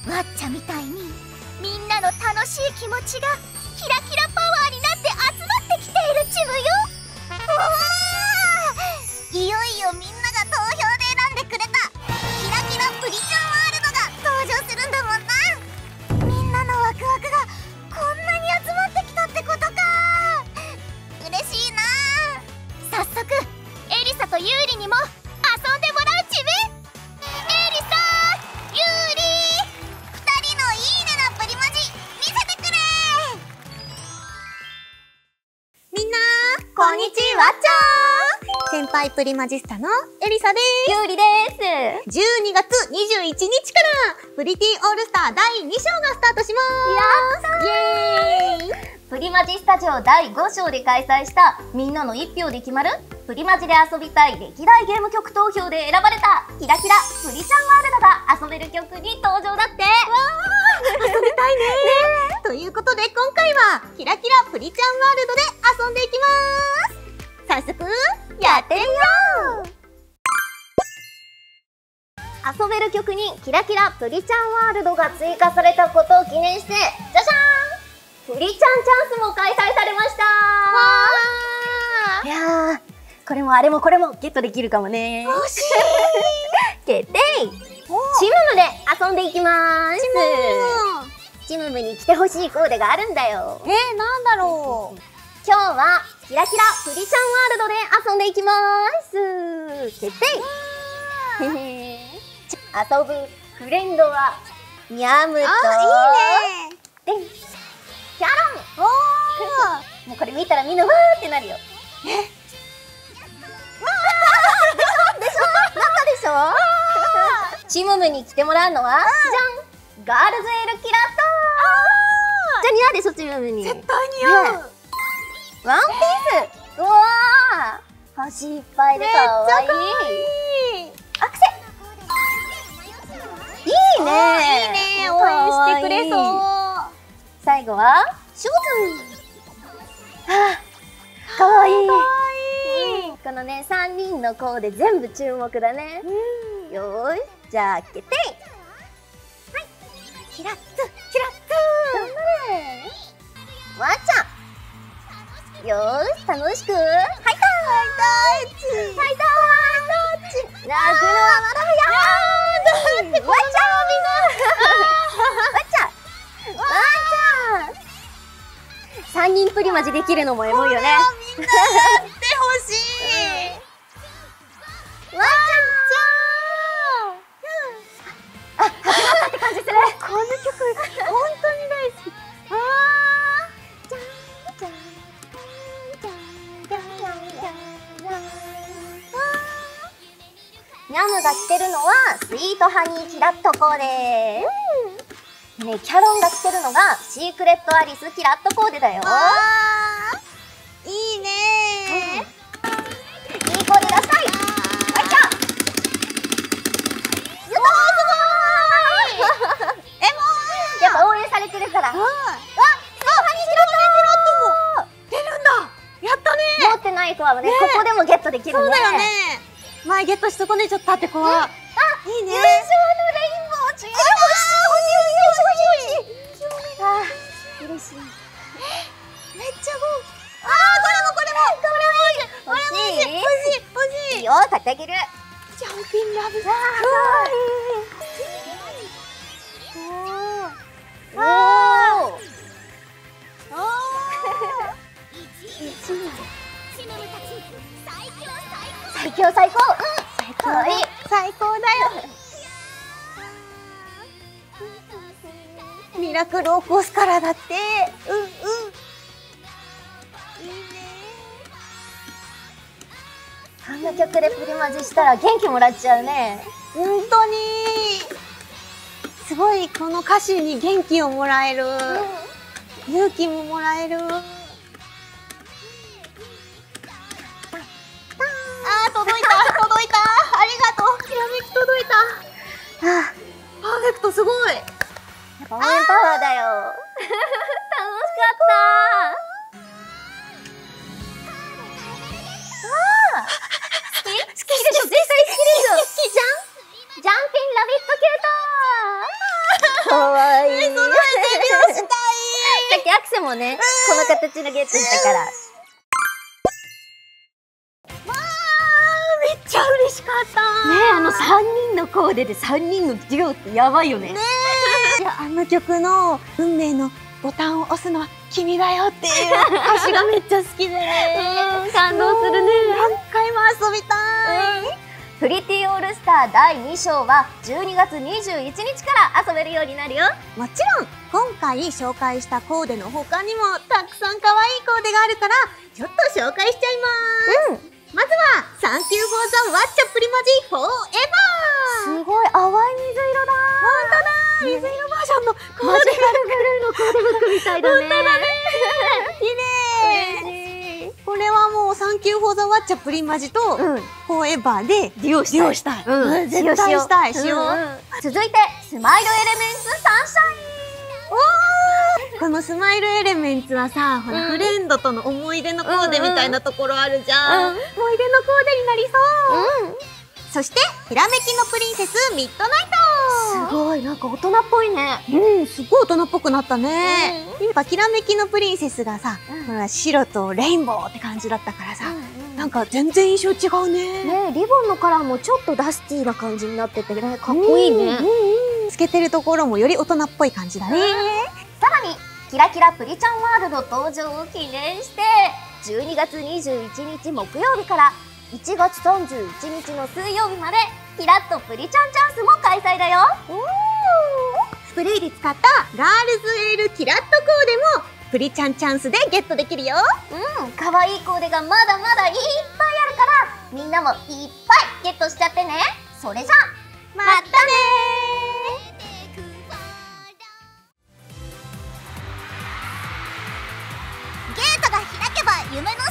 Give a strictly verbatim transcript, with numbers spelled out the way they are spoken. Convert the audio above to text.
わっちゃみたいにみんなの楽しい気持ちがキラキラパワーになって集まってきているチムよ。いよいよみんなが投票で選んでくれたキラキラプリちゃんワールドが登場するんだもんな。みんなのワクワクがこんなに集まってきたってことか。嬉しいな。早速エリサとユーリにも遊んでもらうチム。エリサ、ユーリ、ふたりのいいねなプリマジ見せてくれ。みんなこんにちはっちゃー。先輩プリマジスタのエリサです。 ユーリです。 じゅうにがつにじゅういちにちからプリティオールスターだいに章がスタートします。 やったー。イエーイ。プリマジスタジオだいご章で開催したみんなのいち票で決まるプリマジで遊びたい歴代ゲーム曲投票で選ばれたキラキラプリちゃんワールドが遊べる曲に登場だって。わー遊びたいねー。ということで今回はキラキラプリちゃんワールドで遊んでいきまーす。早速やってみよう。 遊べる曲にキラキラプリちゃんワールドが追加されたことを記念して、じゃじゃーん、プリちゃんチャンスも開催されましたー。いやー、これもあれもこれもゲットできるかもねー。 欲しい決定。チムムで遊んでいきまーす。チムムに来てほしいコーデがあるんだよ。 えー、なんだろう。 今日はキラキラプリちゃんワールドで遊んでいきまーす。決定。へへー。遊ぶフレンドはニャムと、 あ、いいね。 でん、キャロン。おーもうこれ見たらみんなわーってなるよ。えわーでしょでしょ中でしょ。チムムに来てもらうのはじゃん、ガールズエルキラット。じゃあ似合うでしょチムムに。 絶対似合う、ね、 ワンピース。うわー端いっぱいでかわいい。アクセいいねー。 いいねー。応援してくれそう。 最後はショーズ。はあ、かわいい。かわいい。このねさんにんのコーデ全部注目だね。よーい、じゃあ決定。はい、キラッツキラッツ。頑張れわっちゃん。よーし、楽しくハイターハイターチハイターチ。泣くのはまだ早い。わっちゃん、わっちゃんわっちゃん。さんにんプリマジできるのもエモいよね。みんなやってほしい。わっちゃんあ、始まったって感じする。 この曲本当に大好き。あーじゃんじゃんじゃんじゃんじゃんじゃん。 ニャムが着てるのはスイートハニーキラットコーデ。うん、ね、キャロンが着てるのがシークレットアリスキラットコーデだよ。 いいねー、うん、いいコーデ出したい。あいちゃん。すごーい。えもーやっぱ応援されてるから。うん、あ、スイートハニーキラット出るんだ。やったね。 持ってない子はね、ここでもゲットできるね。 そうだよね。前ゲットし損ねちゃったって子は、 あ、いいね。優勝のレインボーついてほしい。欲しい欲しい欲しい欲しい。あー、嬉しい。 めっちゃ豪華。あー、これもこれもこれもこれも欲しい欲しい欲しい。 いいよ、買ってあげる。 ジャンピンラブ。 おーおー最強最高。 最高だよ。最高だよ。ミラクルを起こすからだって。うんうん。いいね。 こんな曲でプリマジしたら元気もらっちゃうね。 本当に。すごいこの歌詞に元気をもらえる。うん、勇気ももらえる。届いた届いた。ありがとう。きらめき届いた。はあ、パーフェクトすごい。 やっぱ応援パワーだよ。楽しかった。ああ、好き？好きでしょ。絶対好きでしょ。好きじゃん。ジャンピンラビットキュート。 かわいい。 デビューしたい。 さっきアクセもね、この形のゲットしたから。わあ、めっちゃ嬉しかった。 ねえ、あのさんにんのコーデでさんにんのデュオってやばいよね。 ねえ。いや、あの曲の運命のボタンを押すのは君だよっていう歌詞がめっちゃ好きでね。 感動するね。 何回も遊びたい。 プリティオールスターだいに章はじゅうにがつにじゅういちにちから遊べるようになるよ。 もちろん今回紹介したコーデの他にもたくさん可愛いコーデがあるからちょっと紹介しちゃいます。うん、まずはサンキューフォーザワッチャプリマジフォーエバー。 すごい淡い水色だ。 本当だ。水色バージョンのコーデ。 マジカルブルーのコーデブックみたいだね。 本当だね。綺麗。これはもうサンキューフォーザワッチャプリマジとフォーエバーでデュオしたい。 デュオしたい。うん、絶対したい。しよう。 続いてスマイルエレメンツサンシャイン。 おー、このスマイルエレメンツはさ、ほらフレンドとの思い出のコーデみたいなところあるじゃん。思い出のコーデになりそう。そしてひらめきのプリンセスミッドナイト。 すごい、なんか大人っぽいね。 うん、すごい大人っぽくなったね。やっぱひらめきのプリンセスがさ、ほら白とレインボーって感じだったからさ、なんか全然印象違うね。 ね、リボンのカラーもちょっとダスティーな感じになっててね、かっこいいね。 つけてるところもより大人っぽい感じだね。 さらにキラキラプリちゃんワールド登場を記念してじゅうにがつにじゅういちにち木曜日からいちがつさんじゅういちにちの水曜日までキラッとプリちゃんチャンスも開催だよ。 スプレーで使ったガールズエールキラッとコーデもプリちゃんチャンスでゲットできるよ。 うん、かわいいコーデがまだまだいっぱいあるからみんなもいっぱいゲットしちゃってね。それじゃまたねー。ゲートが開けば夢の